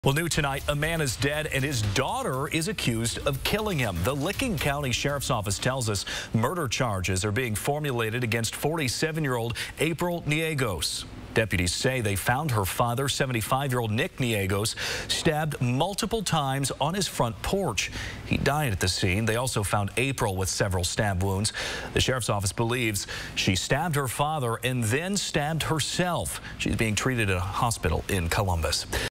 Well, new tonight, a man is dead and his daughter is accused of killing him. The Licking County Sheriff's Office tells us murder charges are being formulated against 47-year-old April Niegos. Deputies say they found her father, 75-year-old Nick Niegos, stabbed multiple times on his front porch. He died at the scene. They also found April with several stab wounds. The Sheriff's Office believes she stabbed her father and then stabbed herself. She's being treated at a hospital in Columbus.